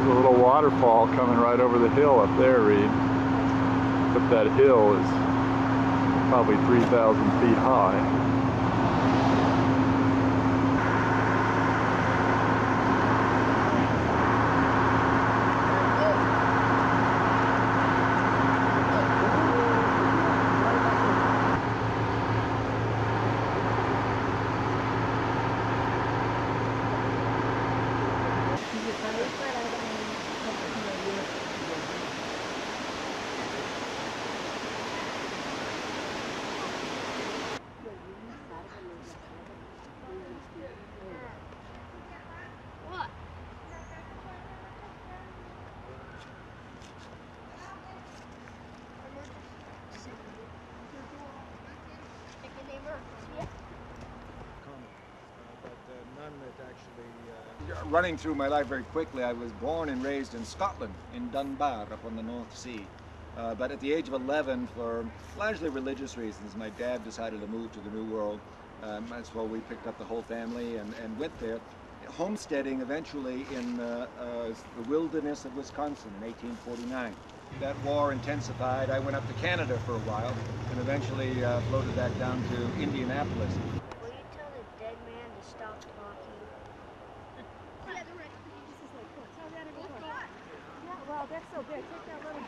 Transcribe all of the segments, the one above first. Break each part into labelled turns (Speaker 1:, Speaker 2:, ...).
Speaker 1: There's a little waterfall coming right over the hill up there, Reed. But that hill is probably 3,000 feet high.
Speaker 2: Running through my life very quickly, I was born and raised in Scotland, in Dunbar, up on the North Sea. But at the age of 11, for largely religious reasons, my dad decided to move to the New World. That's why we picked up the whole family and went there, homesteading eventually in the wilderness of Wisconsin in 1849. That war intensified. I went up to Canada for a while and eventually floated back down to Indianapolis.
Speaker 3: Will you tell the dead man to stop talking?
Speaker 4: Yeah, they're right. This is like, cool. Tell Dad to go. Yeah, well, that's so big. Take that little.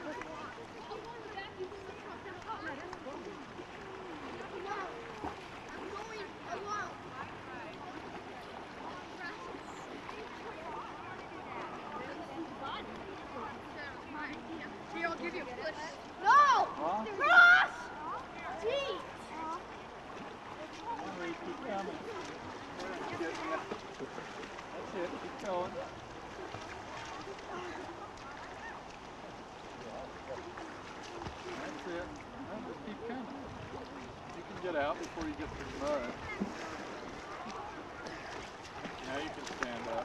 Speaker 4: Here, I'll give you a push. No! Cross! Jeez!
Speaker 1: Keep coming. That's it. Keep going. That's it. No, just keep coming. You can get out before you get to the mud. Now you can stand up.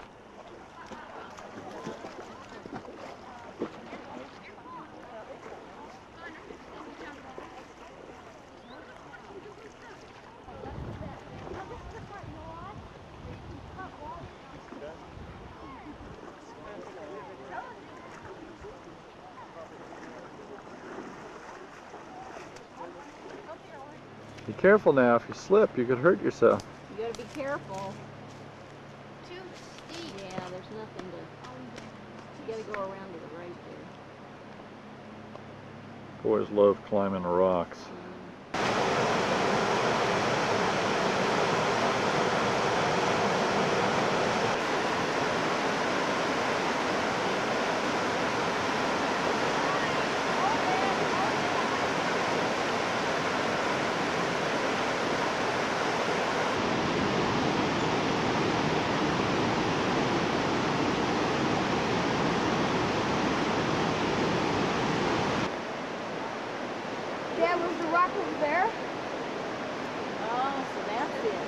Speaker 1: Be careful now. If you slip, you could hurt yourself.
Speaker 5: You gotta be careful.
Speaker 3: Too steep.
Speaker 5: Yeah, there's nothing to. You gotta go around to the right there.
Speaker 1: Boys love climbing rocks.
Speaker 4: Dad, was the rock over there?
Speaker 5: Oh, so that's it.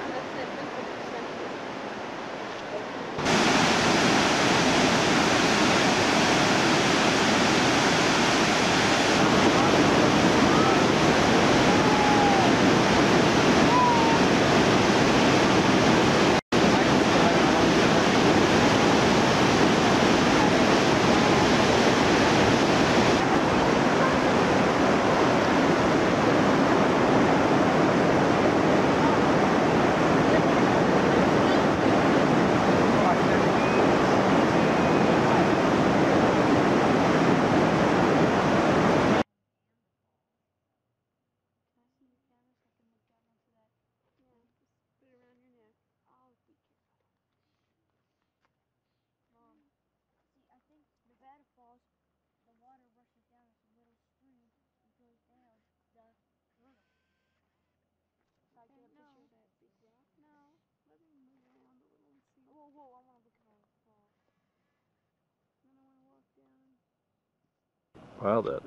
Speaker 3: Nevada Falls, the water rushes down as a little stream and goes down the river. So I get a picture of that big rock? No. Let me move around a little and see. Whoa, whoa, I want to look at all the falls. Then I want to walk down.
Speaker 1: Wow, that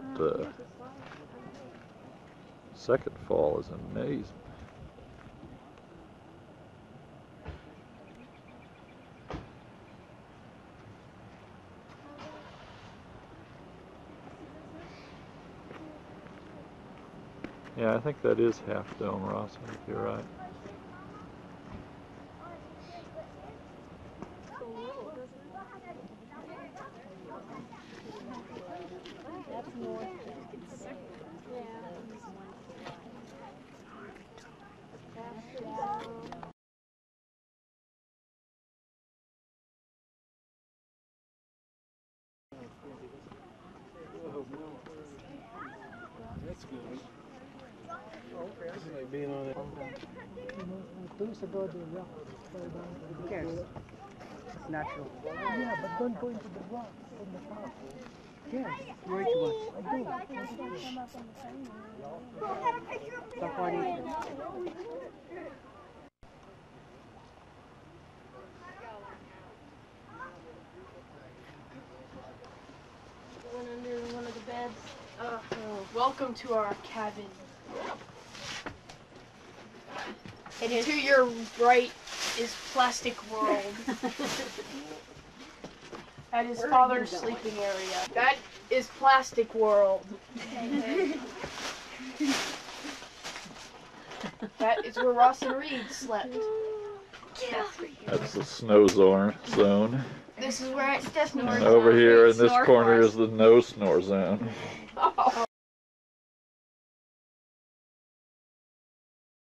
Speaker 1: second fall is amazing. Yeah, I think that is Half Dome, Ross. I think you're right.
Speaker 6: like being on it.
Speaker 7: 2 years ago, the rock fell down.
Speaker 8: Who cares? It's natural.
Speaker 7: Yeah, but don't go into the rock from the top.
Speaker 8: Yes, you're right to watch.
Speaker 7: I do.
Speaker 8: Stop partying.
Speaker 3: Went under one of the beds. Welcome to our cabin. And to your right is Plastic World. That is Father's sleeping area. That is Plastic World. That is where Ross and Reed slept.
Speaker 1: That's the snow zone.
Speaker 3: This is where I snore.
Speaker 1: And over here in this corner is the no snore zone.